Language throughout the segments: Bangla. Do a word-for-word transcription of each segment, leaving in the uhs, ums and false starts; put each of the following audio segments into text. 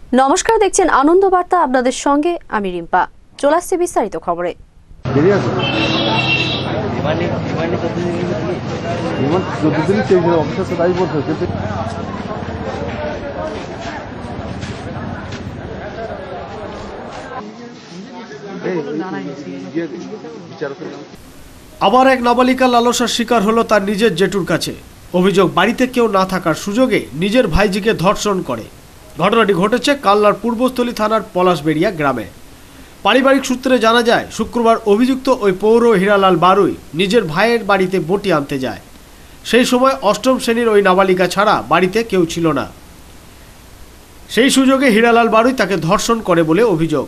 নমস্কার, দেখছেন আনন্দ বার্তা, আপনাদের সঙ্গে আমি রিম্পা। চলে আসছে বিস্তারিত খবরে। আবার এক নাবালিকা লালসার শিকার হলো তার নিজের জেঠুর কাছে। অভিযোগ, বাড়িতে কেউ না থাকার সুযোগে নিজের ভাইজিকে ধর্ষণ করে। ঘটনাটি ঘটেছে কালনার পূর্বস্থলী থানার পলাশবেড়িয়া গ্রামে। পারিবারিক সূত্রে জানা যায়, শুক্রবার অভিযুক্ত ওই পৌর হীরালাল বারুই নিজের ভাইয়ের বাড়িতে বটি আনতে যায়। সেই সময় অষ্টম শ্রেণীর ওই নাবালিকা ছাড়া বাড়িতে কেউ ছিল না। সেই সুযোগে হীরালাল বারুই তাকে ধর্ষণ করে বলে অভিযোগ।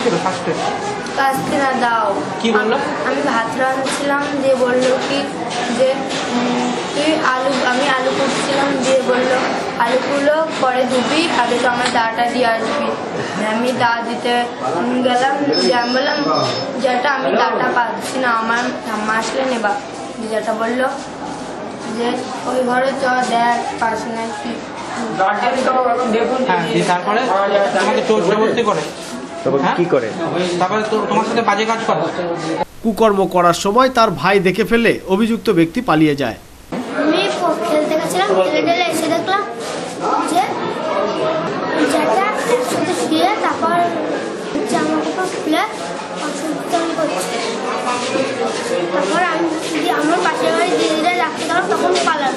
দাও কি বললো? আমি ভাত রাঁধছিলাম, দিয়ে বললো কি যে তুই আলু আমি আলু কুটছিলাম, দিয়ে বললো আলুগুলো পরে ধুবি, আগে তো আমার দাটা দিয়ে আসবি। আমি দা দিতে গেলাম, যে আমি বললাম যেটা আমি দাটা পাচ্ছি না, আমার ঠাম্মা আসলে নেবা। যেটা বললো যে ওই ঘরে চ দেখ পাস নাকি। তারপরে তোমাকে চোর জবরদস্তি করে, কি করে তারপরে তোমার সাথে বাজে কাজ করে। কুকর্ম করার সময় তার ভাই দেখে ফেলে অভিযুক্ত ব্যক্তি পালিয়ে যায়। আমি খেলতে গেছিলাম, খেলে টেলে এসে দেখলাম যে যেটা একসাথে শুয়ে তারপর জামা কাপড় খুলে অসুবিধামি করছে। তারপর আমি আমার পাশের বাড়ি ধীরে ধীরে রাখতে গেলাম, তখন পালাম।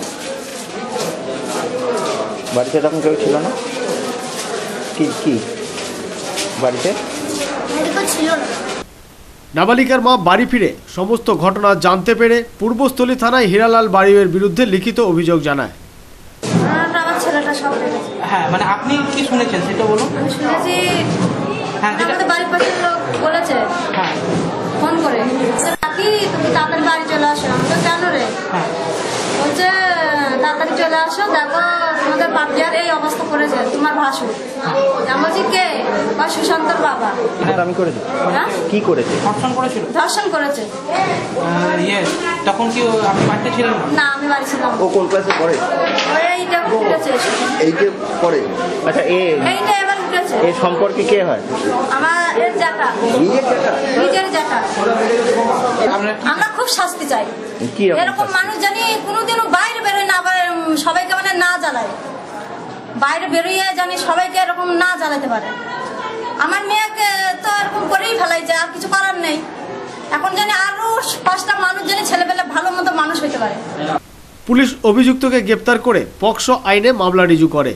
বাড়িতে তখন কেউ ছিল না? কি কি বাড়িতে ছিল না। নাবালিকার মা বাড়ি ফিরে সমস্ত ঘটনা জানতে পেরে পূর্বস্থলী থানায় হীরালাল বারুইয়ের বিরুদ্ধে লিখিত অভিযোগ জানায়। আমার ছেলেটা সব দেখেছে। হ্যাঁ, মানে আপনি কি শুনেছেন সেটা বলুন। আমি শুনেছি, হ্যাঁ, আমাদের বাড়ির পাশের লোক বলেছে, হ্যাঁ ফোন করে, নাকি তুমি তাড়াতাড়ি বাড়ি চলে আসো। আমি তো কেন রে? হ্যাঁ, বলছে তাড়াতাড়ি চলে আসো, দেখো তোমাদের বাপিয়ার এই অবস্থা করেছে তোমার ভাসুর। আমি বলছি কে? বা সুশান্তর বাবা। আমি করেছি। হ্যাঁ, কি করেছে? ধর্ষণ করেছিল। ধর্ষণ করেছে। ইয়ে তখন কি আপনি বাড়িতে ছিলেন না? আমি বাড়ি ছিলাম। ও কোন ক্লাসে পড়ে? এইটা উঠেছে। এইটে পড়ে। আচ্ছা, এ এইটা এবার উঠেছে। এই সম্পর্কে কে হয়? আমার এর জ্যাঠা। নিজের জ্যাঠা? নিজের জ্যাঠা। আমরা খুব শাস্তি চাই। কি এরকম মানুষ জানি কোনোদিনও বাইরে বেরোয় না, সবাইকে মানে না জ্বালায়, বাইরে বেরোয় জানি সবাইকে এরকম না জ্বালাতে পারে। আমার মেয়েকে তো এরকম করেই ফেলাইছে, আর কিছু করার নেই। এখন জানি আরো পাঁচটা মানুষ জানি ছেলেপেলে ভালো মতো মানুষ হইতে পারে। পুলিশ অভিযুক্তকে গ্রেপ্তার করে পক্সো আইনে মামলা রিজু করে।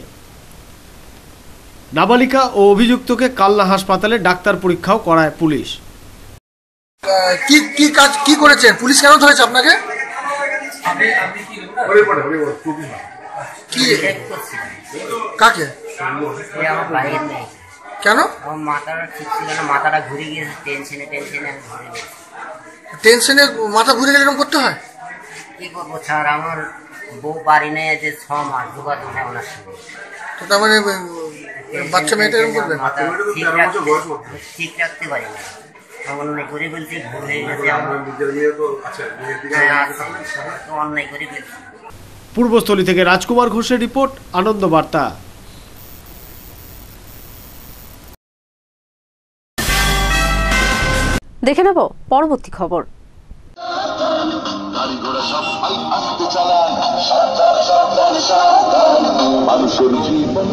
নাবালিকা ও অভিযুক্তকে কালনা হাসপাতালে ডাক্তার পরীক্ষাও করায় পুলিশ। কি কি কাজ কি করেছেন? পুলিশ কেন ধরেছে আপনাকে? কি কাকে? কেন? মাথাটা ঠিক ছিল না, মাথাটা ঘুরে গিয়েছে, টেনশনে টেনশনে ঘুরে গেছে। টেনশনে মাথা ঘুরে গেলে এরকম করতে হয়? কি করবো স্যার, আমার বউ বাড়ি নেই যে ছ মাস যোগাযোগ হয় ওনার সঙ্গে। তো তার মানে বাচ্চা মেয়েটা এরকম করবে? ঠিক রাখতে পারি না, অন্যায় করে বলছি, ভুল হয়ে গেছে অন্যায় করে বলছি। পূর্বস্থলী থেকে রাজকুমার ঘোষের রিপোর্ট, আনন্দ বার্তা। দেখে নেব পরবর্তী খবর। মানুষের জীবন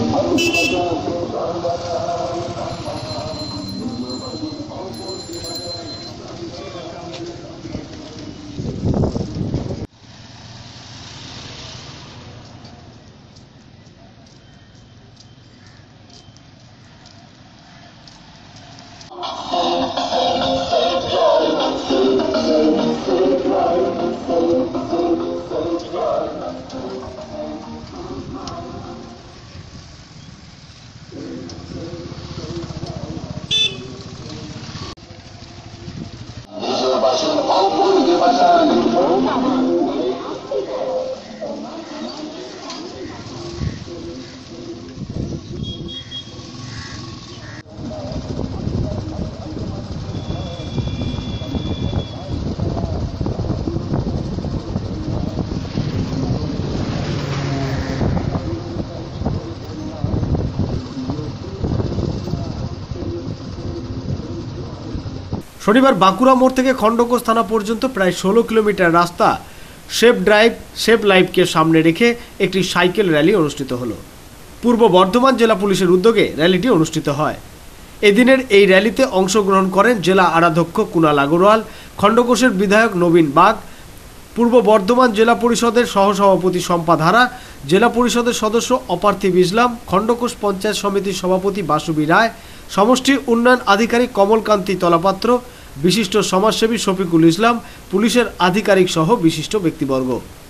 শনিবার বাঁকুড়া মোড় থেকে খণ্ডঘোষ থানা পর্যন্ত প্রায় ষোলো কিলোমিটার রাস্তা সেভ ড্রাইভ সেভ লাইফকে সামনে রেখে একটি সাইকেল র্যালি অনুষ্ঠিত হলো। পূর্ব বর্ধমান জেলা পুলিশের উদ্যোগে র্যালিটি অনুষ্ঠিত হয়। এদিনের এই র্যালিতে অংশগ্রহণ করেন জেলা আরাধ্যক্ষ কুণাল আগরওয়াল, খণ্ডঘোষের বিধায়ক নবীন বাগ, পূর্ব বর্ধমান জেলা পরিষদের সহসভাপতি শম্পা ধারা, জেলা পরিষদের সদস্য অপার্থিব ইসলাম, খণ্ডঘোষ পঞ্চায়েত সমিতির সভাপতি বাসুবি রায়, সমষ্টি উন্নয়ন আধিকারিক কমলকান্তি তলাপাত্র, বিশিষ্ট সমাজসেবী শফিকুল ইসলাম, পুলিশের আধিকারিক সহ বিশিষ্ট ব্যক্তিবর্গ।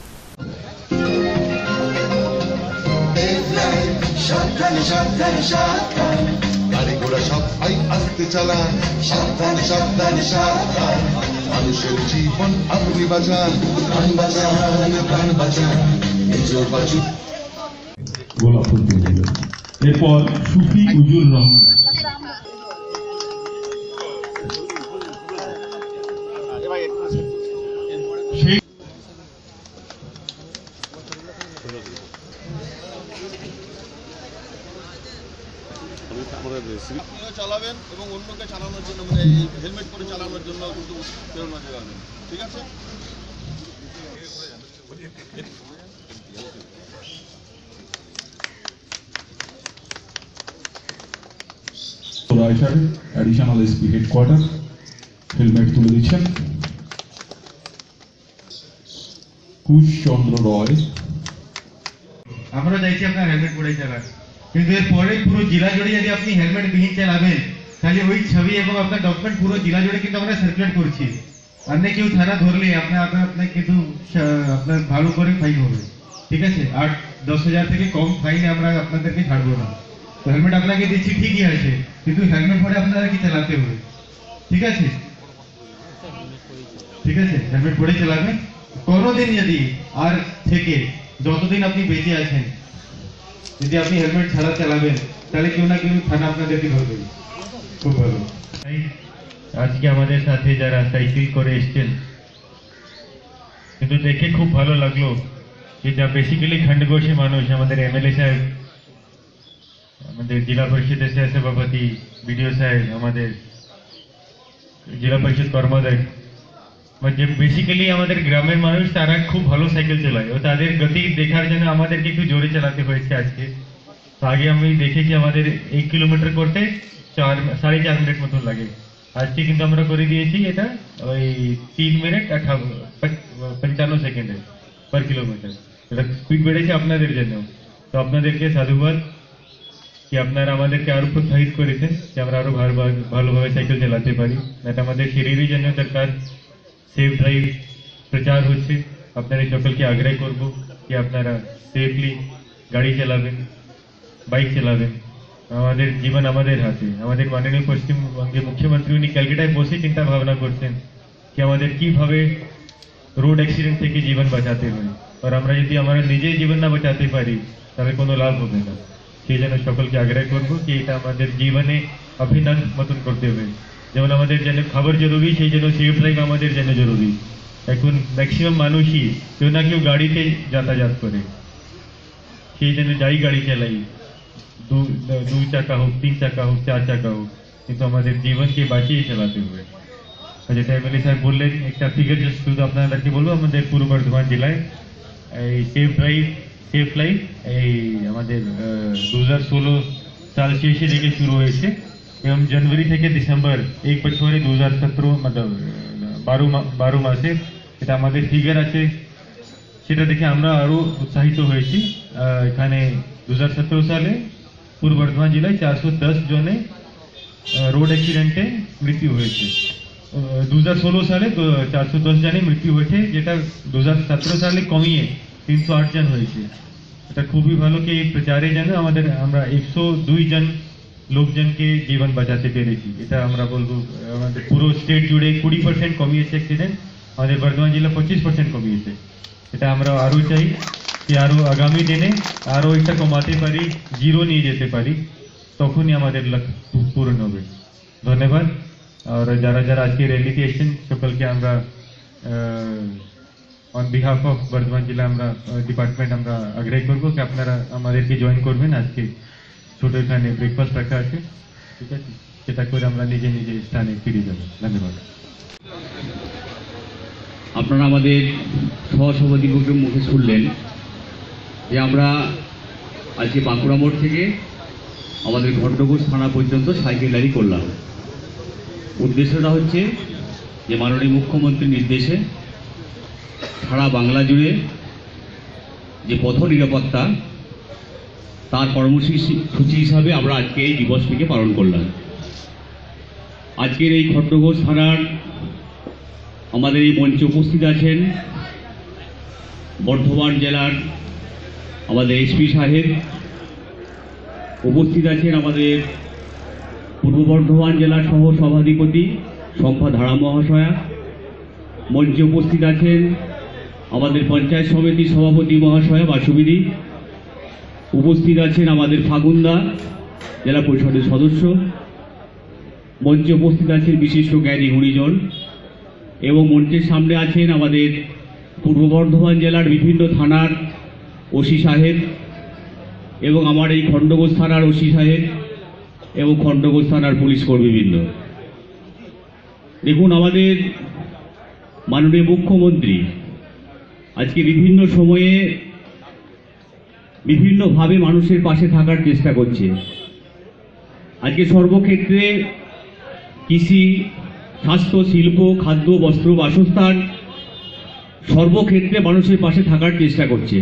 সাবধানে সাবধানে সাবধান, গাড়ি ঘোড়া সবাই আস্তে চালান, সাবধানে সাবধানে সাবধান, মানুষের জীবন আপনি বাঁচান, প্রাণ বাঁচান প্রাণ বাঁচান, নিজের বাঁচুন। গোলাপ ফুল দিল। এরপর সুফি উজুর রহমান চালাবেন এবং অন্যকে চালানোর জন্য মানে হেলমেট পরে চালানোর জন্য কিন্তু প্রেরণা জাগাবেন, ঠিক আছে? অ্যাডিশনাল এসপি হেডকোয়ার্টার হেলমেট তুলে দিচ্ছেন। কুশ চন্দ্র রয়, আমরা চাইছি আপনার হেলমেট পরে চালান, কিন্তু এরপরে পুরো জেলা জুড়ে যদি আপনি হেলমেট বিহীন চালাবেন তাহলে ওই ছবি এবং আপনার ডকুমেন্ট পুরো জেলা জুড়ে কিন্তু আমরা সার্কুলেট করছি। আপনি কেউ থানা ধরলে আপনার আপনার আপনার কিন্তু আপনার ভালো করে ফাইন হবে, ঠিক আছে? আর দশ হাজার থেকে কম ফাইনে আমরা আপনাদেরকে ছাড়বো না। তো হেলমেট আপনাকে দিচ্ছি ঠিকই আছে, কিন্তু হেলমেট পরে আপনাদেরকে চালাতে হবে, ঠিক আছে? ঠিক আছে, হেলমেট পরে চালাবেন। কোনোদিন যদি আর থেকে যতদিন আপনি বেঁচে আছেন যদি আপনি হেলমেট ছাড়া চালাবেন তাহলে কেউ না কেউ থানা আপনাদেরকে ধরবে। খুব ভালো। আজকে আমাদের সাথে যারা সাইকেল করে এসছেন, কিন্তু দেখে খুব ভালো লাগলো যে যা বেসিক্যালি খণ্ডঘোষী মানুষ, আমাদের এমএলএ সাহেব, আমাদের জেলা পরিষদের সভাপতি, বিডিও সাহেব, আমাদের জেলা পরিষদ কর্মোদয়, যে বেসিক্যালি আমাদের গ্রামের মানুষ তারা খুব ভালো সাইকেল চালায় ও তাদের গতি দেখার জন্য আমাদেরকে একটু জোরে চালাতে হয়েছে আজকে। তো আগে আমি দেখেছি আমাদের এক কিলোমিটার করতে চার সাড়ে চার মিনিট মতো লাগে, আজকে কিন্তু আমরা করে দিয়েছি এটা ওই তিন মিনিট আঠারো পঞ্চান্ন সেকেন্ডে পার কিলোমিটার। এটা স্পিড বেড়েছে আপনাদের জন্য। তো আপনাদেরকে সাধুবাদ कि আপনারা আমাদেরকে আরো প্রোৎসাহিত করেছেন যে আমরা আরো ভালোভাবে সাইকেল চালাতে পারি। এটা আমাদের শরীরের জন্য দরকার। সেফ ড্রাইভ প্রচার হচ্ছে, আপনাদের সকলকে আগ্রহ করব कि আপনারা সেফলি গাড়ি চালাবেন, বাইক চালাবেন। আমাদের জীবন আমাদের হাতে। আমাদের মাননীয় পশ্চিমবঙ্গের মুখ্যমন্ত্রী উনি ক্যালকাটায় বসে চিন্তা ভাবনা করছেন कि আমাদের কিভাবে রোড অ্যাক্সিডেন্ট থেকে জীবন বাঁচাতে হয়, আর আমরা যদি আমরা নিজে জীবন না বাঁচাতে পারি তাহলে কোনো লাভ হবে না। সেই জন্য সকলকে আগ্রহ করব कि এটা আমাদের জীবনে অভিনব মতন করতে হবে। যেমন আমাদের জন্য খাবার জরুরি, সেই জন্য সেফ ড্রাইভ আমাদের জন্য জরুরি। এখন ম্যাক্সিমাম মানুষই কেউ না কেউ গাড়িতে যাতায়াত করে, সেই জন্য যাই গাড়ি চালাই, দু দুই চাকা হোক, তিন চাকা হোক, চার চাকা হোক, কিন্তু আমাদের জীবনকে বাঁচিয়ে চালাতে হবে। যেটা এমএলএ সাহেব বললেন, একটা ফিগার জাস্ট শুধু আপনাদেরকে বলবো, আমাদের পূর্ব বর্ধমান জেলায় এই সেফ ড্রাইভ সেফ লাইফ এই আমাদের দু হাজার ষোলো সাল শেষে থেকে শুরু হয়েছে এবং জানুয়ারি থেকে ডিসেম্বর এক বছরে দু হাজার সতেরো মতলব বারো বারো মাসে এটা আমাদের ফিগার আছে। সেটা দেখে আমরা আরো উৎসাহিত হয়েছি। এখানে দু হাজার সতেরো সালে পূর্ব বর্ধমান জেলায় চারশো দশ জনে রোড অ্যাক্সিডেন্টে মৃত্যু হয়েছে। দু হাজার ষোলো সালে চারশো দশ জনে মৃত্যু হয়েছে, যেটা দু হাজার সতেরো সালে কমিয়ে তিনশো আট জন হয়েছে। এটা খুবই ভালো কি এই প্রচারের জন্য আমাদের আমরা একশো দুই জন লোকজনকে জীবন বাঁচাতে পেরেছি। এটা আমরা বলবো আমাদের পুরো স্টেট জুড়ে কুড়ি পার্সেন্ট কমিয়েছে অ্যাক্সিডেন্ট, আমাদের বর্ধমান জেলা পঁচিশ পার্সেন্ট কমিয়েছে। এটা আমরা আরও চাই কি আরও আগামী দিনে আরও এটা কমাতে পারি, জিরো নিয়ে যেতে পারি, তখনই আমাদের লক্ষ্য পূরণ হবে। ধন্যবাদ। আর যারা যারা আজকে র্যালিতে এসেছেন সকলকে আমরা অন বিহাফ অফ বর্ধমান জেলা আমরা ডিপার্টমেন্ট আমরা আগ্রহ করবো কি আপনারা আমাদেরকে জয়েন করবেন। আজকে ছোট এখানে ব্রেকফাস্ট রাখা আছে, ঠিক আছে। সেটা করে আমরা নিজে নিজে স্থানে ফিরে যাব। ধন্যবাদ। আপনারা আমাদের সহসভাপতির মুখে শুনলেন যে আমরা আজকে বাঁকুড়া মোড় থেকে আমাদের ঘটনগর থানা পর্যন্ত সাইকেল র্যালি করলাম। উদ্দেশ্যটা হচ্ছে যে মাননীয় মুখ্যমন্ত্রীর নির্দেশে সারা বাংলা জুড়ে যে পথ নিরাপত্তা তার কর্মসূচি হিসাবে আমরা আজকে এই দিবসটিকে পালন করলাম। আজকের এই ঘটনগর থানার আমাদের এই মঞ্চে উপস্থিত আছেন বর্ধমান জেলার আমাদের এসপি সাহেব, উপস্থিত আছেন আমাদের পূর্ব বর্ধমান জেলার সহ সভাধিপতি শম্পা ধারা মহাশয়া, মঞ্চে উপস্থিত আছেন আমাদের পঞ্চায়েত সমিতির সভাপতি মহাশয়া বাসুবিদি, উপস্থিত আছেন আমাদের ফাগুন্দা জেলা পরিষদের সদস্য, মঞ্চে উপস্থিত আছেন বিশিষ্ট জ্ঞানী গুণীজন এবং মঞ্চের সামনে আছেন আমাদের পূর্ব বর্ধমান জেলার বিভিন্ন থানার ওসি সাহেব এবং আমার এই খণ্ডঘোষ থানার ওসি সাহেব এবং খণ্ডঘোষ থানার পুলিশ কর্মীবৃন্দ। দেখুন, আমাদের মাননীয় মুখ্যমন্ত্রী আজকে বিভিন্ন সময়ে বিভিন্নভাবে মানুষের পাশে থাকার চেষ্টা করছে। আজকে সর্বক্ষেত্রে কৃষি, স্বাস্থ্য, শিল্প, খাদ্য, বস্ত্র, বাসস্থান সর্বক্ষেত্রে মানুষের পাশে থাকার চেষ্টা করছে।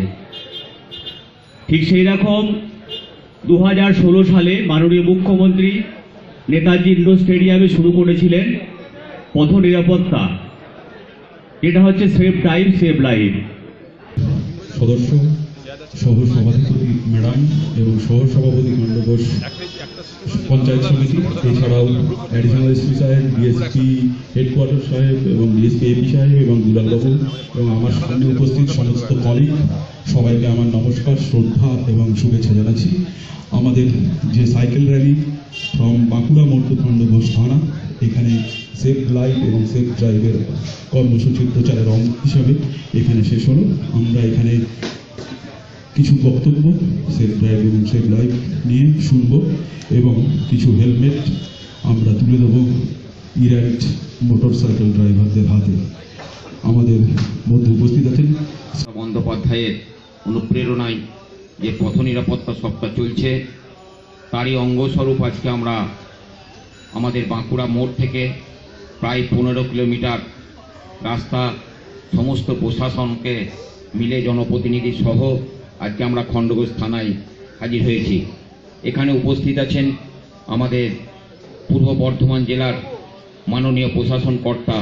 ঠিক সেই রকম দু হাজার ষোলো সালে মাননীয় মুখ্যমন্ত্রী নেতাজি ইন্ডোর স্টেডিয়ামে শুরু করেছিলেন পথ নিরাপত্তা, যেটা হচ্ছে সেভ টাইম সেভ লাইফ। সদস্য, সহ সভাধিপতি ম্যাডাম এবং সহ সভাপতি খণ্ডঘোষ পঞ্চায়েত সমিতি, এছাড়াও অ্যাডিশনাল এসপি সাহেব, ডিএসপি হেডকোয়ার্টার সাহেব এবং ডিএসপি এপি সাহেব এবং দুলালবাবু এবং আমার সামনে উপস্থিত সমস্ত কলিগ, সবাইকে আমার নমস্কার, শ্রদ্ধা এবং শুভেচ্ছা জানাচ্ছি। আমাদের যে সাইকেল র্যালি ফ্রম বাঁকুড়া মোড় টু খণ্ডঘোষ থানা, এখানে সেফ লাইফ এবং সেফ ড্রাইভের কর্মসূচির প্রচারের অঙ্গ হিসাবে এখানে শেষ হলো। আমরা এখানে কিছু বক্তব্য সেফ ড্রাইভ এবং সেফ লাইফ নিয়ে শুনব এবং কিছু হেলমেট আমরা তুলে দেবো ইরাইট মোটর সাইকেল ড্রাইভারদের হাতে। আমাদের মধ্যে উপস্থিত আছেন বন্দ্যোপাধ্যায়ের অনুপ্রেরণায় যে পথ নিরাপত্তা সপ্তাহ চলছে, তারই অঙ্গস্বরূপ আজকে আমরা আমাদের বাঁকুড়া মোড় থেকে প্রায় পনেরো কিলোমিটার রাস্তা সমস্ত প্রশাসনকে মিলে জনপ্রতিনিধি সহ আজকে আমরা খণ্ডঘোষ থানায় হাজির হয়েছি। এখানে উপস্থিত আছেন আমাদের পূর্ব বর্ধমান জেলার মাননীয় প্রশাসন কর্তা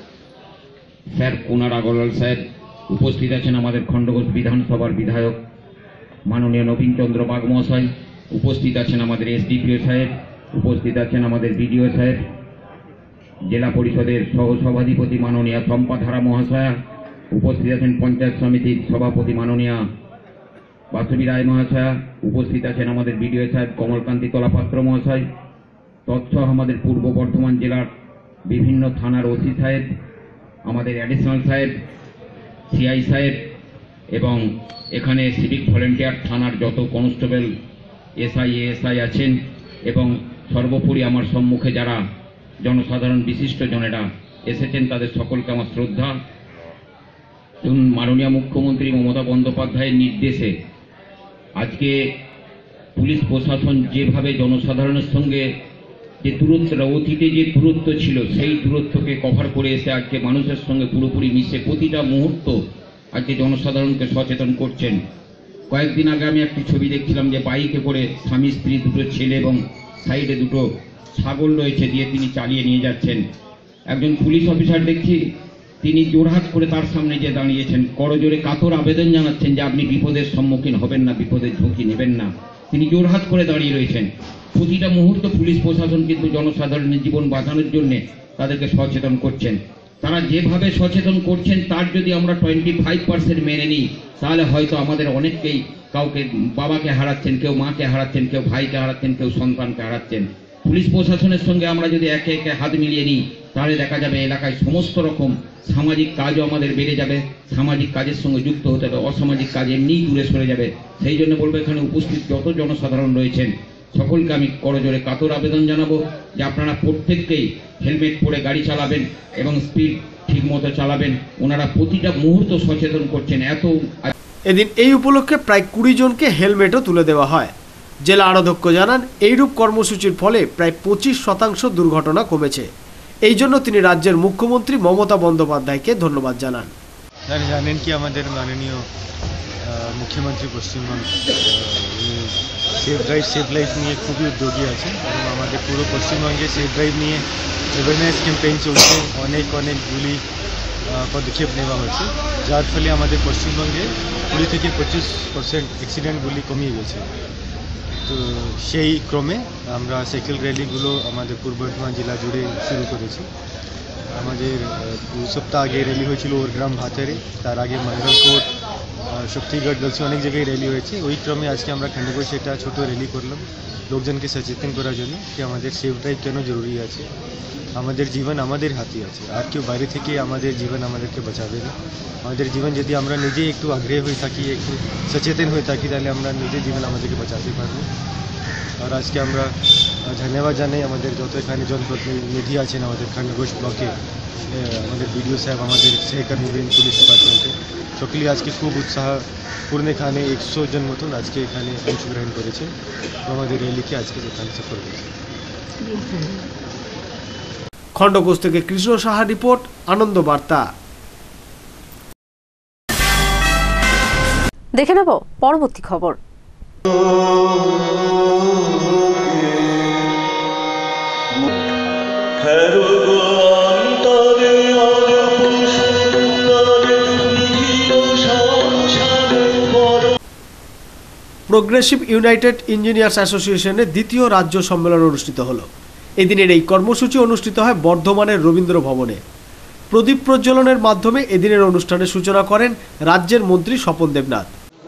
স্যার কুনার আগরওয়াল সাহেব, উপস্থিত আছেন আমাদের খণ্ডঘোষ বিধানসভার বিধায়ক মাননীয় নবীন চন্দ্র বাগ মহাশয়, উপস্থিত আছেন আমাদের এসডিপিও সাহেব, উপস্থিত আছেন আমাদের বিডিও সাহেব, জেলা পরিষদের সহ সভাধিপতি মাননীয় শম্পা ধারা মহাশয়া, উপস্থিত আছেন পঞ্চায়েত সমিতির সভাপতি মাননীয় বাসুবি রায় মহাশয়া, উপস্থিত আছেন আমাদের বিডিও সাহেব কমলকান্তি তলাপাত্র মহাশয়, তৎসহ আমাদের পূর্ব বর্ধমান জেলার বিভিন্ন থানার ওসি সাহেব, আমাদের অ্যাডিশনাল সাহেব, সিআই সাহেব এবং এখানে সিভিক ভলেন্টিয়ার থানার যত কনস্টেবল, এসআই, এএসআই আছেন এবং সর্বোপরি আমার সম্মুখে যারা জনসাধারণ বিশিষ্ট জনেরা এসেছেন, তাদের সকলকে আমার শ্রদ্ধা। মাননীয় মুখ্যমন্ত্রী মমতা বন্দ্যোপাধ্যায়ের নির্দেশে আজকে পুলিশ প্রশাসন যেভাবে জনসাধারণের সঙ্গে যে দূরত্ব, অতীতে যে দূরত্ব ছিল সেই দূরত্বকে কভার করে এসে আজকে মানুষের সঙ্গে পুরোপুরি মিশে প্রতিটা মুহূর্ত আজকে জনসাধারণকে সচেতন করছেন। কয়েকদিন আগে আমি একটি ছবি দেখছিলাম যে বাইকে করে স্বামী স্ত্রী, দুটো ছেলে এবং সাইডে দুটো ছাগল রয়েছে দিয়ে তিনি চালিয়ে নিয়ে যাচ্ছেন। একজন পুলিশ অফিসার দেখছি তিনি জোরহাট করে তার সামনে যে দাঁড়িয়েছেন, করজোরে কাতর আবেদন জানাচ্ছেন যে আপনি বিপদের সম্মুখীন হবেন না, বিপদের ঝুঁকি নেবেন না। তিনি জোরহাট করে দাঁড়িয়ে রয়েছেন। প্রতিটা মুহূর্ত পুলিশ প্রশাসন কিন্তু জনসাধারণের জীবন বাঁচানোর জন্য তাদেরকে সচেতন করছেন। তারা যেভাবে সচেতন করছেন তার যদি আমরা টোয়েন্টি ফাইভ পার্সেন্ট মেনে নিই, তাহলে হয়তো আমাদের অনেককেই, কাউকে বাবাকে হারাচ্ছেন, কেউ মাকে হারাচ্ছেন, কেউ ভাইকে হারাচ্ছেন, কেউ সন্তানকে হারাচ্ছেন। পুলিশ প্রশাসনের সঙ্গে আমরা যদি একে একে হাত মিলিয়ে নিই, তাহলে দেখা যাবে এলাকায় সমস্ত রকম সামাজিক কাজও আমাদের বেড়ে যাবে, সামাজিক কাজের সঙ্গে যুক্ত হতে হবে, অসামাজিক কাজ এমনিই দূরে সরে যাবে। সেই জন্য বলবো এখানে উপস্থিত যত জনসাধারণ রয়েছেন সকলকে আমি করজোরে কাতর আবেদন জানাবো যে আপনারা প্রত্যেককেই হেলমেট পরে গাড়ি চালাবেন এবং স্পিড ঠিক মতো চালাবেন। ওনারা প্রতিটা মুহূর্ত সচেতন করছেন। এত এদিন এই উপলক্ষে প্রায় কুড়ি জনকে হেলমেটও তুলে দেওয়া হয়। জেলা আরোধ্যক্ষ জানান, এইরূপ কর্মসূচির ফলে প্রায় পঁচিশ শতাংশ দুর্ঘটনা কমেছে। এই জন্য তিনি রাজ্যের মুখ্যমন্ত্রী মমতা বন্দ্যোপাধ্যায়কে ধন্যবাদ জানান। স্যার জানেন কি আমাদের মাননীয় মুখ্যমন্ত্রী Paschimbanga safe drive safe life নিয়ে খুবই উদ্যোগী আছেন এবং আমাদের পুরো পশ্চিমবঙ্গে সেফ ড্রাইভ নিয়ে অ্যাওয়ারনেস ক্যাম্পেইন চলছে। অনেক অনেকগুলি পদক্ষেপ নেওয়া হয়েছে, যার ফলে আমাদের পশ্চিমবঙ্গে কুড়ি থেকে পঁচিশ পার্সেন্ট অ্যাক্সিডেন্টগুলি কমিয়ে গেছে। তো সেই ক্রমে আমরা সাইকেল র্যালিগুলো আমাদের পূর্ব বর্ধমান জেলা জুড়ে শুরু করেছি। আমাদের দু সপ্তাহ আগে র্যালি হয়েছিল ওরগ্রাম ভাতারে, তার আগে মঙ্গলকোট, শক্তিগড়, গলসি অনেক জায়গায় র্যালি হয়েছে। ওই ক্রমে আজকে আমরা খণ্ডঘোষে একটা ছোটো র্যালি করলাম লোকজনকে সচেতন করার জন্য যে আমাদের সেফ ড্রাইভ কেন জরুরি আছে। আমাদের জীবন আমাদের হাতে আছে, আর কেউ বাইরে থেকে আমাদের জীবন আমাদেরকে বাঁচাবে না। আমাদের জীবন যদি আমরা নিজেই একটু আগ্রহী হয়ে থাকি, একটু সচেতন হয়ে থাকি, তাহলে আমরা নিজের জীবন আমাদেরকে বাঁচাতে পারবো। আর আজকে আমরা ধন্যবাদ জানাই আমাদের যত এখানে জনপ্রতিনিধি আছেন আমাদের খণ্ডঘোষ ব্লকে, আমাদের বিডিও সাহেব, আমাদের সহকর্মীবৃন্দ, পুলিশ ডিপার্টমেন্টে সকলেই আজকে খুব উৎসাহপূর্ণ এখানে একশো জন মতন আজকে এখানে অংশগ্রহণ করেছে আমাদের র্যালিকে আজকে এখানে সফল করেছে। খণ্ডঘোষ থেকে কৃষ্ণ সাহা রিপোর্ট, আনন্দ বার্তা। দেখে নেব পরবর্তী খবর। প্রোগ্রেসিভ ইউনাইটেড ইঞ্জিনিয়ার্স অ্যাসোসিয়েশনের দ্বিতীয় রাজ্য সম্মেলন অনুষ্ঠিত হলো। এদিনের এই কর্মসূচি অনুষ্ঠিত হয় বর্ধমানের রবীন্দ্র ভবনে। প্রদীপ প্রজ্বলনের মাধ্যমে এদিনের অনুষ্ঠানের সূচনা করেন রাজ্যের মন্ত্রী স্বপন দেবনাথ।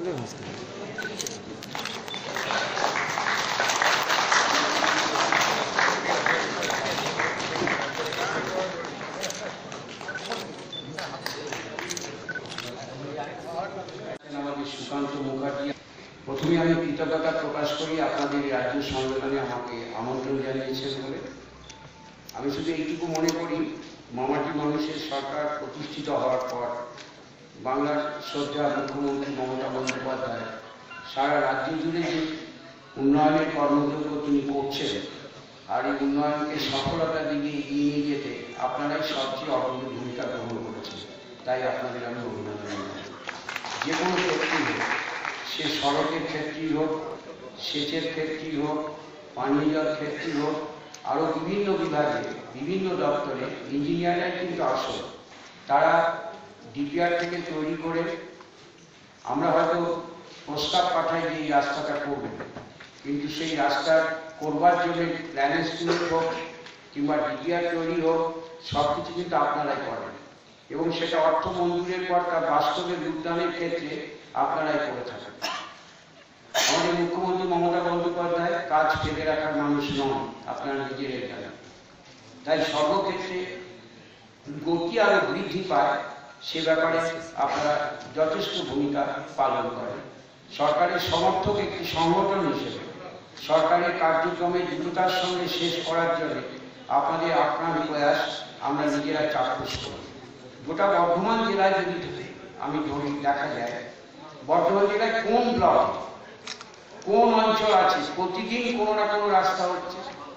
প্রথমে আমি কৃতজ্ঞতা প্রকাশ করি আপনাদের রাজ্য সম্মেলনে আমাকে আমন্ত্রণ জানিয়েছেন বলে। আমি শুধু এইটুকু মনে করি, মামাটি মানুষের সরকার প্রতিষ্ঠিত হওয়ার পর বাংলার শ্রদ্ধা মুখ্যমন্ত্রী মমতা বন্দ্যোপাধ্যায় সারা রাজ্য জুড়ে যে উন্নয়নের কর্মযোগ্য তিনি করছেন, আর এই উন্নয়নকে সফলতার দিকে এগিয়ে নিয়ে যেতে আপনারাই সবচেয়ে অগ্রণী ভূমিকা গ্রহণ করেছেন। তাই আপনাদের আমি অভিনন্দন জানাই। যে কোনো ক্ষেত্রেই হোক, সে সড়কের ক্ষেত্রেই হোক, সেচের ক্ষেত্রেই হোক, পানীয় জল ক্ষেত্রেই হোক, আরও বিভিন্ন বিভাগে বিভিন্ন দপ্তরে ইঞ্জিনিয়াররাই কিন্তু আসল। তারা ডিপিআর থেকে তৈরি করে আমরা হয়তো প্রস্তাব পাঠাই যে এই রাস্তাটা করবেন, কিন্তু সেই রাস্তা করবার জন্য প্ল্যান এস্টিমেট হোক কিংবা ডিপিআর তৈরি হোক, সব কিছু কিন্তু আপনারাই করেন এবং সেটা অর্থ মঞ্জুরের পর তার বাস্তবে রূপদানের ক্ষেত্রে আপনারাই করে থাকেন। আমাদের মুখ্যমন্ত্রী মমতা বন্দ্যোপাধ্যায় কাজ ফেলে রাখার মানুষ নন, আপনারা নিজেরাই জানেন। তাই সর্বক্ষেত্রে গতি আরো বৃদ্ধি পায় সে ব্যাপারে আপনারা যথেষ্ট ভূমিকা পালন করেন। সরকারের সমর্থক একটি সংগঠন হিসেবে সরকারের কার্যক্রমে দ্রুততার সঙ্গে শেষ করার জন্য আপনাদের আপ্রাণ প্রয়াস আমরা নিজেরা চাক্ষুষ করি। গোটা বর্ধমান জেলায় যদি আমি ধরি, দেখা যায় বর্ধমান জেলায় কোন ব্লক কোন অঞ্চল আছে, প্রতিদিন কোনো না কোনো রাস্তা হচ্ছে,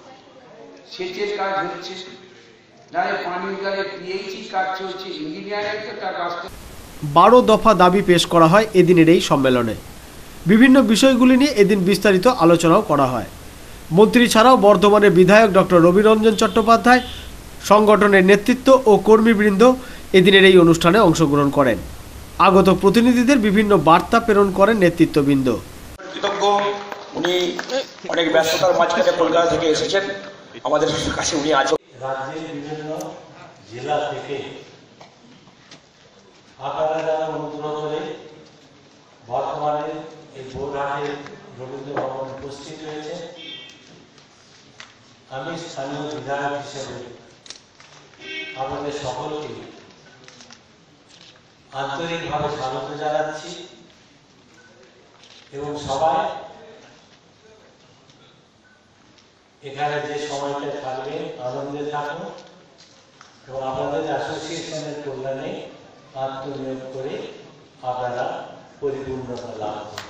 সেচের কাজ হচ্ছে, নাহলে পানীয় জলের পিএইচি কাজ চলছে, ইঞ্জিনিয়ারিং তো তার রাস্তা। বারো দফা দাবি পেশ করা হয় এদিনের এই সম্মেলনে। বিভিন্ন বিষয়গুলি নিয়ে এদিন বিস্তারিত আলোচনাও করা হয়। মন্ত্রী ছাড়াও বর্ধমানের বিধায়ক ডক্টর রবিরঞ্জন চট্টোপাধ্যায়, সংগঠনের নেতৃত্ব ও কর্মীবৃন্দ এদিনের এই অনুষ্ঠানে অংশগ্রহণ করেন। আগত প্রতিনিধিদের বিভিন্ন বার্তা প্রেরণ করেন নেতৃত্ববৃন্দ। কৃতজ্ঞ, উনি অনেক ব্যস্ততার মাঝখানে কলকাতা থেকে এসেছেন, আমাদের কাছে উনি আছেন। রাজ্যের বিভিন্ন জেলা থেকে আপনারা যারা অনুগ্রহ করে বর্তমানে এই বোরহাটের রবীন্দ্র ভবন উপস্থিত হয়েছে, আমি স্থানীয় বিধায়ক হিসেবে আপনাদের সকলকে আন্তরিকভাবে স্বাগত জানাচ্ছি এবং সবাই এখানে যে সময়টা থাকবে আনন্দে থাকুন এবং আপনাদের অ্যাসোসিয়েশনের কল্যাণে আত্মনিয়োগ করে আপনারা পরিপূর্ণতা লাভ করুন।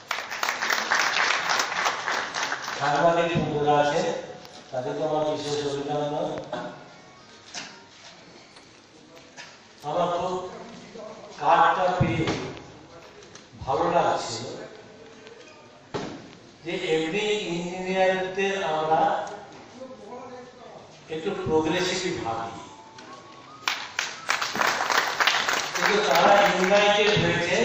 সাংবাদিক বন্ধুরা আছে তাদেরকে আমার বিশেষ অভিনন্দন। আমার খুব কার্ডটা পেয়ে ভালো লাগছিল যে এমনি ইঞ্জিনিয়ারদের আমরা একটু প্রোগ্রেসিভ ভাবি, কিন্তু তারা ইউনাইটেড হয়েছে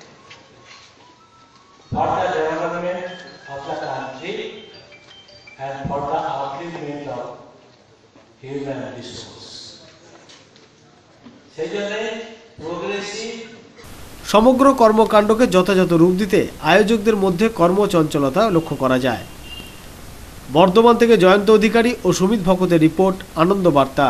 for the development of the country and for the upliftment of human resource. সেই জন্য প্রোগ্রেসিভ সমগ্র কর্মকাণ্ডকে যথাযথ রূপ দিতে আয়োজকদের মধ্যে কর্মচঞ্চলতা লক্ষ্য করা যায়। বর্ধমান থেকে জয়ন্ত অধিকারী ও সুমিত ভকতের রিপোর্ট, আনন্দ বার্তা।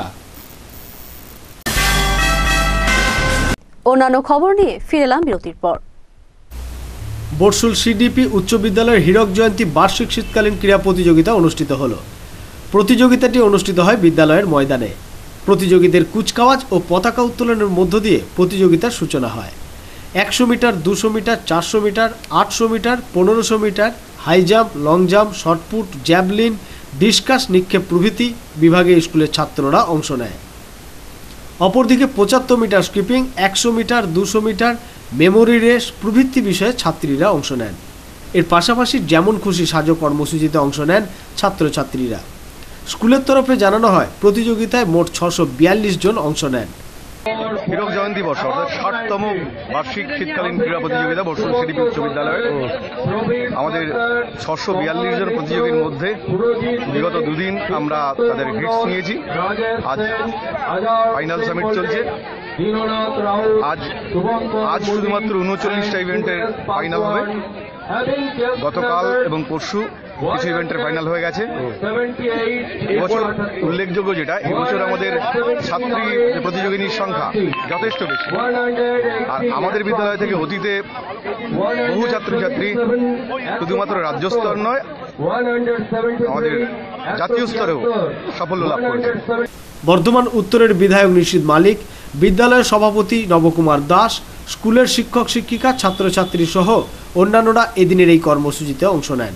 অন্যান্য খবর নিয়ে ফিরে এলাম বিরতির পর। বর্ষুল সিডিপি উচ্চ বিদ্যালয়ের হীরক জয়ন্তী বার্ষিক শীতকালীন ক্রীড়া প্রতিযোগিতা অনুষ্ঠিত হলো। প্রতিযোগিতাটি অনুষ্ঠিত হয় বিদ্যালয়ের ময়দানে। প্রতিযোগীদের কুচকাওয়াজ ও পতাকা উত্তোলনের মধ্য দিয়ে প্রতিযোগিতার সূচনা হয়। একশো মিটার, দুশো মিটার, চারশো মিটার, আটশো মিটার, পনেরোশো metre, high jump, long jump, shot put, javelin, discus নিক্ষেপ প্রভৃতি বিভাগে স্কুলের ছাত্ররা অংশ নেয়। অপরদিকে পঁচাত্তর মিটার স্কিপিং, একশো মিটার, দুশো মিটার, মেমোরি রেস প্রভৃতি বিষয়ে ছাত্রীরা অংশ নেন। এর পাশাপাশি যেমন খুশি সাজো কর্মসূচিতে অংশ নেন ছাত্রছাত্রীরা। স্কুলের তরফে জানানো হয় প্রতিযোগিতায় মোট ছশো বিয়াল্লিশ জন অংশ নেন। হীরক জয়ন্তী বর্ষ অর্থাৎ ষাটতম বার্ষিক শীতকালীন ক্রীড়া প্রতিযোগিতা বর্ষুল সিডিপি উচ্চ বিদ্যালয়ের আমাদের ছশো বিয়াল্লিশ জন প্রতিযোগীর মধ্যে বিগত দুদিন আমরা তাদের হিটস নিয়েছি। আজ ফাইনাল সামিট চলছে। আজ আজ শুধুমাত্র উনচল্লিশটা ইভেন্টের ফাইনাল হবে। গতকাল এবং পরশু কিছু ইভেন্টের ফাইনাল হয়ে গেছে। এবছর উল্লেখযোগ্য যেটা, এবছর আমাদের ছাত্রী প্রতিযোগিনীর সংখ্যা যথেষ্ট বেশি। আর আমাদের বিদ্যালয় থেকে অতীতে বহু ছাত্রছাত্রী শুধুমাত্র রাজ্য স্তর নয়, আমাদের জাতীয় স্তরেও সাফল্য লাভ করেছে। বর্ধমান উত্তরের বিধায়ক নিশীথ মালিক, বিদ্যালয়ের সভাপতি নবকুমার দাস, স্কুলের শিক্ষক শিক্ষিকা, ছাত্রছাত্রী সহ অন্যান্যরা এদিনের এই কর্মসূচিতে অংশ নেন।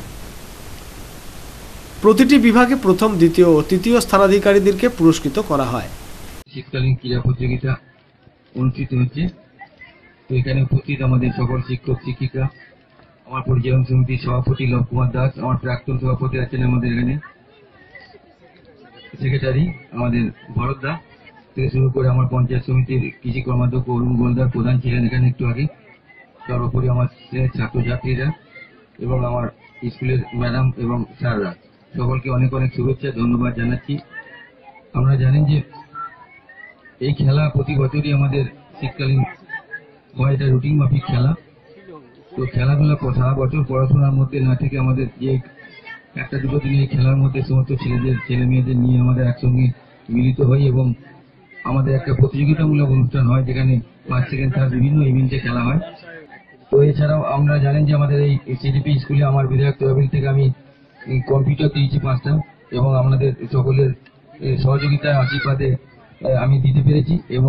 প্রতিটি বিভাগে প্রথম, দ্বিতীয় ও তৃতীয় স্থানাধিকারীদেরকে পুরস্কৃত করা হয়। শীতকালীন ক্রীড়া প্রতিযোগিতা অনুষ্ঠিত হচ্ছে। তো এখানে উপস্থিত আমাদের সকল শিক্ষক শিক্ষিকা, আমার পরিচালন সমিতির সভাপতি নবকুমার দাস, আমার প্রাক্তন সভাপতি আছেন আমাদের এখানে সেক্রেটারি আমাদের ভরত দা থেকে শুরু করে আমার পঞ্চায়েত সমিতির কৃষি কর্মাধ্যক্ষ অরুণ গোলদার প্রধান ছিলেন এখানে একটু আগে। তার উপরে আমার ছাত্রছাত্রীরা এবং আমার স্কুলের ম্যাডাম এবং স্যাররা, সকলকে অনেক অনেক শুভেচ্ছা ধন্যবাদ জানাচ্ছি। আপনারা জানেন যে এই খেলা প্রতি বছরই আমাদের শীতকালীন হয়, এটা রুটিন মাফিক খেলা। তো খেলাধুলা সারা বছর পড়াশোনার মধ্যে না থেকে আমাদের যে একটা দুটো দিন এই খেলার মধ্যে সমস্ত ছেলেদের ছেলে মেয়েদের নিয়ে আমাদের একসঙ্গে মিলিত হই এবং আমাদের একটা প্রতিযোগিতামূলক অনুষ্ঠান হয় যেখানে ফার্স্ট সেকেন্ড থার্ড বিভিন্ন ইভেন্টে খেলা হয়। তো এছাড়াও আমরা জানেন যে আমাদের এই সিডিপি স্কুলে আমার বিধায়ক তহবিল থেকে আমি কম্পিউটার দিয়েছি পাঁচটা এবং আপনাদের সকলের সহযোগিতায় আশীর্বাদে আমি দিতে পেরেছি। এবং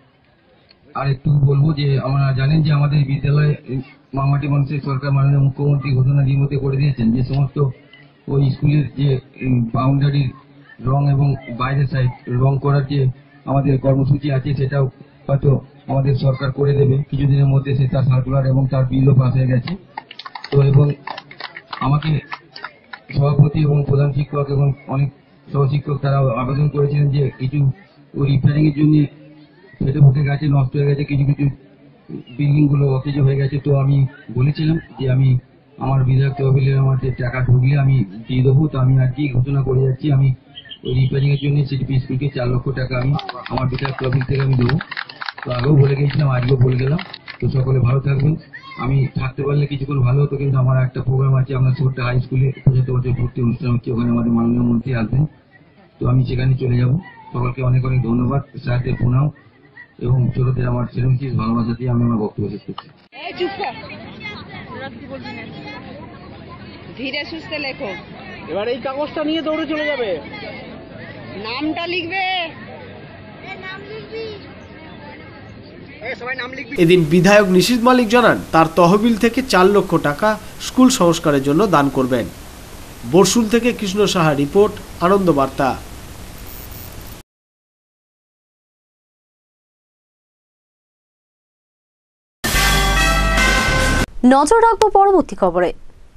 আর একটু বলবো যে আমরা জানেন যে আমাদের বিদ্যালয়ে মামাটি মানুষের সরকার মাননীয় মুখ্যমন্ত্রী ঘোষণা নিয়মিত করে দিয়েছেন যে সমস্ত ওই স্কুলের যে বাউন্ডারির রং এবং বাইরের সাইড রং করার যে আমাদের কর্মসূচি আছে সেটাও হয়তো আমাদের সরকার করে দেবে কিছুদিনের মধ্যে। সে তার সার্কুলার এবং তার বিলও পাস হয়ে গেছে। তো এবং আমাকে সভাপতি এবং প্রধান শিক্ষক এবং অনেক সহশিক্ষক তারা আবেদন করেছিলেন যে কিছু ওই রিপেয়ারিং এর জন্য ফেটে ফুটে গেছে, নষ্ট হয়ে গেছে, কিছু কিছু বিল্ডিং গুলো অকেজ হয়ে গেছে। তো আমি বলেছিলাম যে আমি আমার বিধায়ক তহবিলের আমার যে টাকা ঢুকলে আমি দিয়ে দেবো। তো আমি আর কি ঘোষণা করে যাচ্ছি, আমি ওই রিপেয়ারিং এর জন্য সিডিপি স্কুলকে চার লক্ষ টাকা আমি আমার বিধায়ক তহবিল থেকে আমি দেবো। তো আগেও বলে গেছিলাম, আজকেও বলে গেলাম। তো সকলে ভালো থাকবেন। আমি থাকতে পারলে কিছুক্ষণ ভালো হতো, কিন্তু আমার একটা প্রোগ্রাম আছে আপনার ছোট্ট হাই স্কুলে পঁচাত্তর বছর ভর্তি অনুষ্ঠান হচ্ছে, ওখানে আমাদের মাননীয় মন্ত্রী আসবেন। তো আমি সেখানে চলে যাব। সকলকে অনেক অনেক ধন্যবাদ, স্যারদের প্রণাম এবং ছোটদের আমার সেরকম ভালোবাসা দিয়ে আমি আমার বক্তব্য শেষ করছি। ধীরে সুস্থে লেখো। এবার এই কাগজটা নিয়ে দৌড়ে চলে যাবে, নামটা লিখবে। এদিন বিধায়ক নিশীথ মালিক জানান তার তহবিল থেকে চার লক্ষ টাকা স্কুল সংস্কারের জন্য দান করবেন। বরশুল থেকে কৃষ্ণ সাহা রিপোর্ট, আনন্দ বার্তা। নজর রাখবো পরবর্তী খবরে।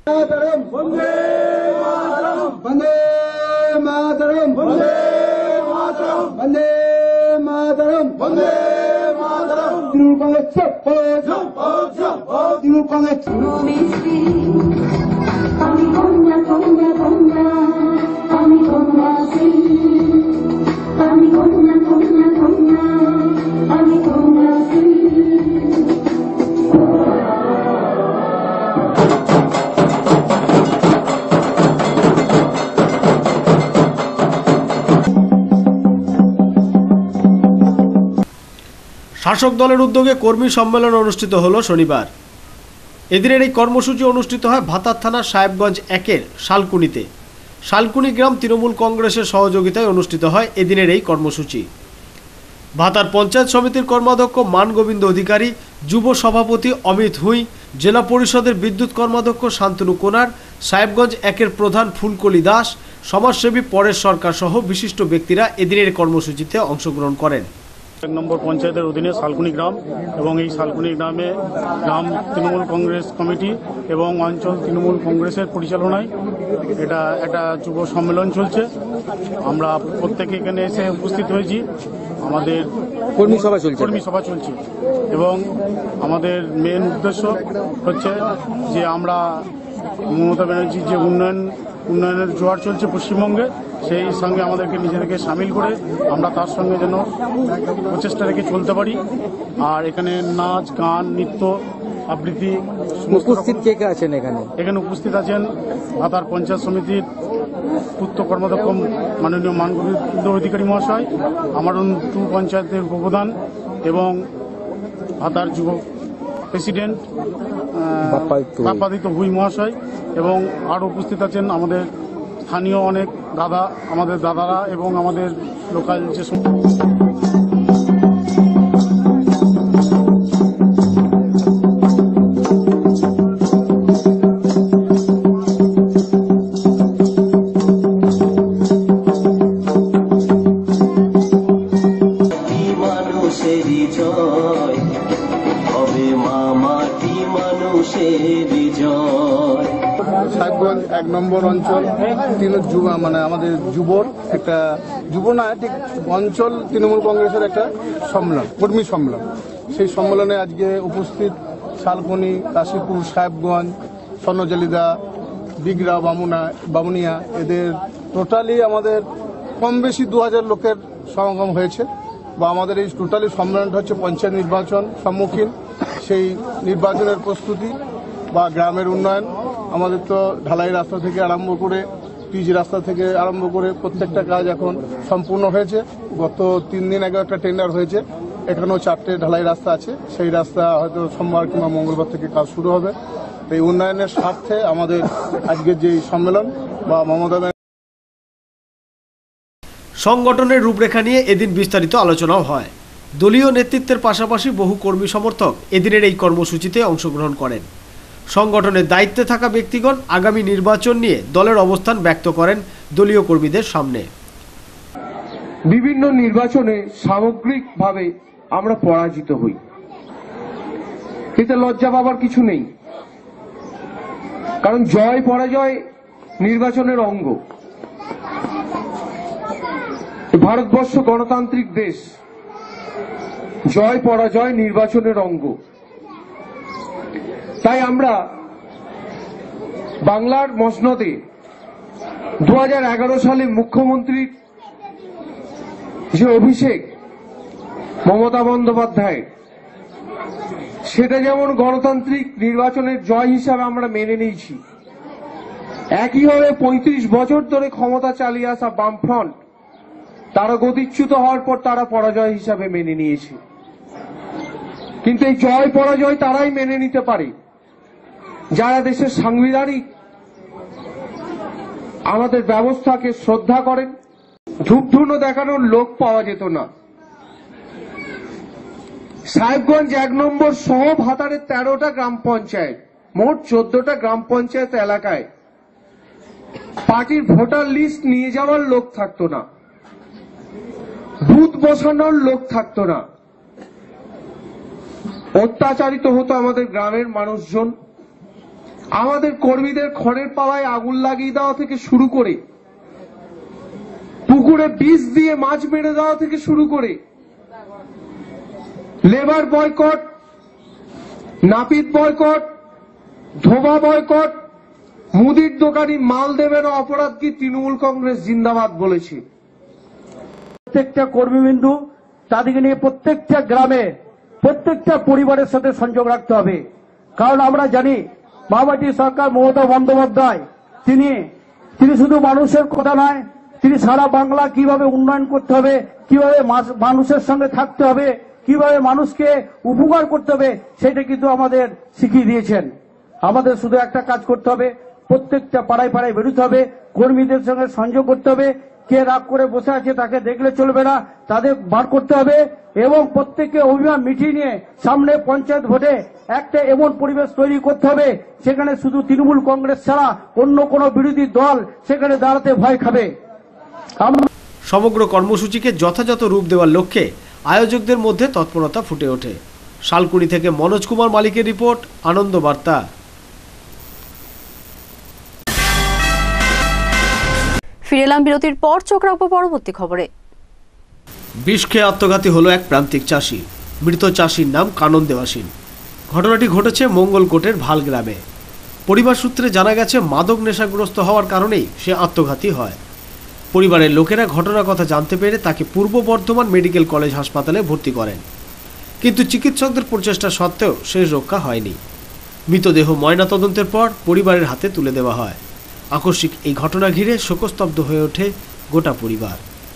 শাসক দলের উদ্যোগে কর্মী সম্মেলন অনুষ্ঠিত হলো শনিবার। এদিনের এই কর্মসূচি অনুষ্ঠিত হয় ভাতার থানার সাহেবগঞ্জ একের শালকুনিতে। শালকুনি গ্রাম তৃণমূল কংগ্রেসের সহযোগিতায় অনুষ্ঠিত হয় এদিনের এই কর্মসূচি। ভাতার পঞ্চায়েত সমিতির কর্মাধ্যক্ষ মান গোবিন্দ অধিকারী, যুব সভাপতি অমিত হুই, জেলা পরিষদের বিদ্যুৎ কর্মাধ্যক্ষ শান্তনু কোনার, সাহেবগঞ্জ একের প্রধান ফুলকলি দাস, সমাজসেবী পরেশ সরকার সহ বিশিষ্ট ব্যক্তিরা এদিনের কর্মসূচিতে অংশগ্রহণ করেন। এক নম্বর পঞ্চায়েতের অধীনে শালকুনি গ্রাম এবং এই শালকুনি গ্রামে গ্রাম তৃণমূল কংগ্রেস কমিটি এবং অঞ্চল তৃণমূল কংগ্রেসের পরিচালনায় এটা একটা যুব সম্মেলন চলছে। আমরা প্রত্যেকে এখানে এসে উপস্থিত হয়েছি। আমাদের কর্মী সভা চলছে কর্মী সভা চলছে এবং আমাদের মেন উদ্দেশ্য হচ্ছে যে আমরা মমতা ব্যানার্জির যে উন্নয়ন উন্নয়নের জোয়ার চলছে পশ্চিমবঙ্গে, সেই সঙ্গে আমাদেরকে নিজেদেরকে সামিল করে আমরা তার সঙ্গে যেন প্রচেষ্টা রেখে চলতে পারি। আর এখানে নাচ, গান, নৃত্য, আবৃত্তি। উপস্থিত কে কে আছেন এখানে? এখানে উপস্থিত আছেন ভাতার পঞ্চায়েত সমিতির পূর্ত কর্মাধ্যক্ষ মাননীয় মান গোবিন্দ অধিকারী মহাশয়, আমার টু পঞ্চায়েতের উপপ্রধান এবং ভাতার যুব প্রেসিডেন্ট বাপ্পাদিত্য ভুই মহাশয় এবং আরও উপস্থিত আছেন আমাদের স্থানীয় অনেক দাদা, আমাদের দাদারা এবং আমাদের লোকাল যে সাহেবগঞ্জ এক নম্বর অঞ্চল যুব মানে আমাদের যুবর একটা যুব না ঠিক অঞ্চল তৃণমূল কংগ্রেসের একটা সম্মেলন, কর্মী সম্মেলন। সেই সম্মেলনে আজকে উপস্থিত শালকুনি, কাশীপুর, সাহেবগঞ্জ, স্বর্ণজালিদা, বিগড়া, বামুনা বামুনিয়া এদের টোটালি আমাদের কম বেশি দু হাজার লোকের সমাগম হয়েছে। বা আমাদের এই টোটালি সম্মেলনটা হচ্ছে পঞ্চায়েত নির্বাচন সম্মুখীন, সেই নির্বাচনের প্রস্তুতি বা গ্রামের উন্নয়ন। আমাদের তো ঢালাই রাস্তা থেকে আরম্ভ করে পিচ রাস্তা থেকে আরম্ভ করে প্রত্যেকটা কাজ এখন সম্পূর্ণ হয়েছে। গত তিন দিন আগে একটা টেন্ডার হয়েছে, এখানেও চারটে ঢালাই রাস্তা আছে, সেই রাস্তা হয়তো সোমবার কিংবা মঙ্গলবার থেকে কাজ শুরু হবে। এই উন্নয়নের স্বার্থে আমাদের আজকের যে সম্মেলন বা মমতা সংগঠনের রূপরেখা নিয়ে এদিন বিস্তারিত আলোচনাও হয়। দলীয় নেতৃত্বের পাশাপাশি বহু কর্মী সমর্থক এদিনের এই কর্মসূচিতে অংশগ্রহণ করেন। সংগঠনের দায়িত্বে থাকা ব্যক্তিগণ আগামী নির্বাচন নিয়ে দলের অবস্থান ব্যক্ত করেন দলীয় কর্মীদের সামনে। বিভিন্ন নির্বাচনে সামগ্রিকভাবে আমরা পরাজিত হই, এতে লজ্জা পাবার কিছু নেই, কারণ জয় পরাজয় নির্বাচনের অঙ্গ। ভারতবর্ষ গণতান্ত্রিক দেশ, জয় পরাজয় নির্বাচনের অঙ্গ। তাই আমরা বাংলার মসনদে দু হাজার এগারো সালে মুখ্যমন্ত্রীর যে অভিষেক মমতা বন্দ্যোপাধ্যায়ের, সেটা যেমন গণতান্ত্রিক নির্বাচনের জয় হিসাবে আমরা মেনে নিয়েছি, একইভাবে পঁয়ত্রিশ বছর ধরে ক্ষমতা চালিয়ে আসা বামফ্রন্ট তারা গতিচ্যুত হওয়ার পর তারা পরাজয় হিসাবে মেনে নিয়েছে। কিন্তু এই জয় পরাজয় তারাই মেনে নিতে পারে যারা দেশের সাংবিধানিক আমাদের ব্যবস্থাকে শ্রদ্ধা করেন। ধূপধুনো দেখানোর লোক পাওয়া যেত না। সাহেবগঞ্জ এক নম্বর সহ ভাতারের তেরোটা গ্রাম পঞ্চায়েত, মোট চোদ্দটা গ্রাম পঞ্চায়েত এলাকায় পার্টির ভোটার লিস্ট নিয়ে যাওয়ার লোক থাকতো না, বুথ বসানোর লোক থাকতো না। অত্যাচারিত হতো আমাদের গ্রামের মানুষজন। আমাদের কর্মীদের খড়ের পাওয়ায় আগুন লাগিয়ে দেওয়া থেকে শুরু করে, পুকুরে বিষ দিয়ে মাছ মেরে দেওয়া থেকে শুরু করে, লেবার বয়কট, নাপিত বয়কট, ধোবা বয়কট, মুদির দোকানি মাল দেবে না অপরাধ কি তৃণমূল কংগ্রেস জিন্দাবাদ বলেছে। প্রত্যেকটা কর্মীবিন্দু তাদেরকে নিয়ে প্রত্যেকটা গ্রামে প্রত্যেকটা পরিবারের সাথে সংযোগ রাখতে হবে। কারণ আমরা জানি মামাটি সরকার মমতা বন্দ্যোপাধ্যায় তিনি তিনি শুধু মানুষের কথা নয়, তিনি সারা বাংলা কিভাবে উন্নয়ন করতে হবে, কিভাবে মানুষের সঙ্গে থাকতে হবে, কিভাবে মানুষকে উপকার করতে হবে সেটা কিন্তু আমাদের শিখিয়ে দিয়েছেন। আমাদের শুধু একটা কাজ করতে হবে, প্রত্যেকটা পাড়ায় পাড়ায় বেরোতে হবে, কর্মীদের সঙ্গে সংযোগ করতে হবে। কে রাগ করে বসে আছে তাকে দেখলে চলবে না, তাদের বার করতে হবে এবং প্রত্যেককে অভিমান মিটিয়ে নিয়ে সামনে পঞ্চায়েত ভোটে একটা এমন পরিবেশ তৈরি করতে হবে সেখানে শুধু তৃণমূল কংগ্রেস ছাড়া অন্য কোনো বিরোধী দল সেখানে দাঁড়াতে ভয় খাবে। সমগ্র কর্মসূচিকে যথাযথ রূপ দেওয়ার লক্ষ্যে আয়োজকদের মধ্যে তৎপরতা ফুটে ওঠে। শালকুনি থেকে মনোজ কুমার মালিকের রিপোর্ট, আনন্দ বার্তা। ফিরে এলাম বিরতির পর, চোখ রাখবো পরবর্তী খবরে। বিষ খেয়ে আত্মঘাতী হলো এক প্রান্তিক চাষি। মৃত চাষির নাম কানন দেওয়াসীন। ঘটনাটি ঘটেছে মঙ্গলকোটের ভাল গ্রামে। পরিবার সূত্রে জানা গেছে মাদক নেশাগ্রস্ত হওয়ার কারণেই সে আত্মঘাতী হয়। পরিবারের লোকেরা ঘটনার কথা জানতে পেরে তাকে পূর্ব বর্ধমান মেডিকেল কলেজ হাসপাতালে ভর্তি করেন, কিন্তু চিকিৎসকদের প্রচেষ্টা সত্ত্বেও শেষ রক্ষা হয়নি। মৃতদেহ ময়নাতদন্তের পর পরিবারের হাতে তুলে দেওয়া হয়। আকস্মিক এই ঘটনা ঘিরে শোকস্তব্ধ হয়ে ওঠে গোটা পরিবার।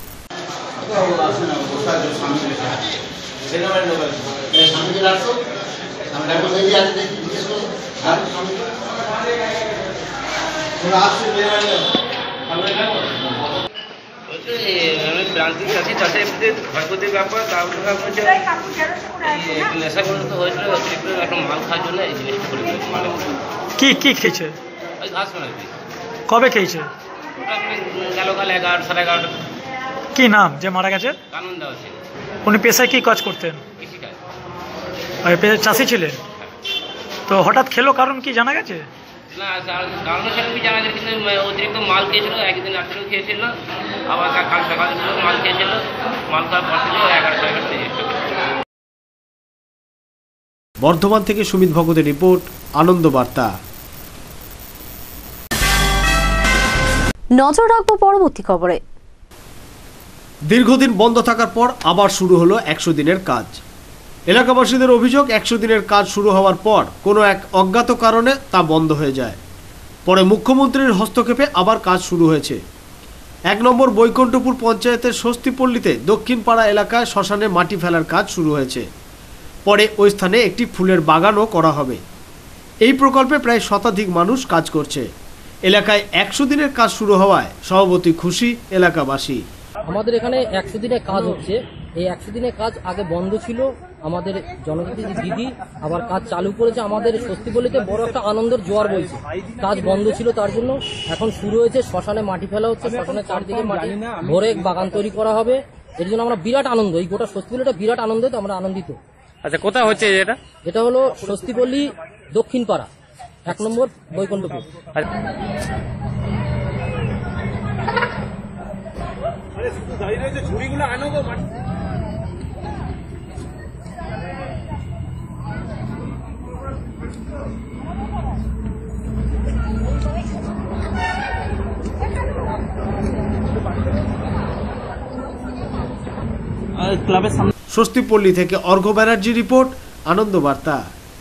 প্রান্তিক চাষি চাষের এমনিতে ক্ষয়ক্ষতির ব্যাপার, তারপরে নেশাগ্রস্ত হয়েছিল অতিরিক্ত একটা মাল খাওয়ার জন্য এই জিনিসটা করে মানে কি কি খেয়েছে? ওই ঘাস মানে কবে খেয়েছে? গেল কাল এগারো সাড়ে এগারোটা। কি নাম যে মারা গেছে? কানন দেওয়াসীন। উনি পেশায় কি কাজ করতেন? কৃষিকাজ। চাষি ছিলেন তো হঠাৎ খেলো, কারণ কি জানা গেছে? না কারণ সেরকম জানা যায়, কিন্তু অতিরিক্ত মাল খেয়েছিল, একদিন রাত্রেও খেয়েছিল, আবার কাল সকালে মাল খেয়েছিল, মাল খাওয়ার পর থেকে এগারো সাড়ে এগারোটা চেষ্টা করেছিল। বর্ধমান থেকে সুমিত ভগতের রিপোর্ট, আনন্দ বার্তা। নজর রাখবো পরবর্তী খবরে। দীর্ঘদিন বন্ধ থাকার পর আবার শুরু হলো একশো দিনের কাজ। এলাকাবাসীদের অভিযোগ, একশো দিনের কাজ শুরু হওয়ার পর কোনো এক অজ্ঞাত কারণে তা বন্ধ হয়ে যায়। পরে মুখ্যমন্ত্রীর হস্তক্ষেপে আবার কাজ শুরু হয়েছে। এক নম্বর বৈকুণ্ঠপুর পঞ্চায়েতের স্বস্তিপল্লীতে দক্ষিণ পাড়া এলাকায় শ্মশানে মাটি ফেলার কাজ শুরু হয়েছে। পরে ওই স্থানে একটি ফুলের বাগানও করা হবে। এই প্রকল্পে প্রায় শতাধিক মানুষ কাজ করছে। এলাকায় একশো দিনের কাজ শুরু হওয়ায় সভাপতি খুশি এলাকাবাসী। আমাদের এখানে একশো দিনের কাজ হচ্ছে। এই একশো দিনের কাজ আগে বন্ধ ছিল, আমাদের জনজাতি দিদি আবার কাজ চালু করেছে। আমাদের স্বস্তিপল্লীতে বড় একটা আনন্দের জোয়ার বইছে। কাজ বন্ধ ছিল তার জন্য এখন শুরু হয়েছে। শ্মশানে মাটি ফেলা হচ্ছে, শ্মশানের চারদিকে মাটি ভরে বাগান তৈরি করা হবে। এর জন্য আমরা বিরাট আনন্দ, এই গোটা স্বস্তিপল্লীটা বিরাট আনন্দিত, আমরা আনন্দিত। আচ্ছা, কোথায় হচ্ছে এটা? এটা হলো স্বস্তিপল্লী দক্ষিণ পাড়া, এক নম্বর বৈকুণ্ঠপুর। ঝুড়িগুলো আনো গো মাটি। স্বস্তিপল্লী থেকে অর্ঘ্য ব্যানার্জি রিপোর্ট, আনন্দ বার্তা।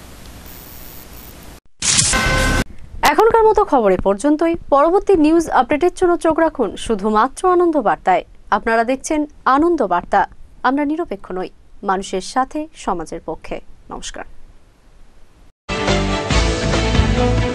এখনকার মতো খবর এ পর্যন্তই। পরবর্তী নিউজ আপডেটের জন্য চোখ রাখুন শুধুমাত্র আনন্দ বার্তায়। আপনারা দেখছেন আনন্দ বার্তা। আমরা নিরপেক্ষ নই, মানুষের সাথে, সমাজের পক্ষে। নমস্কার।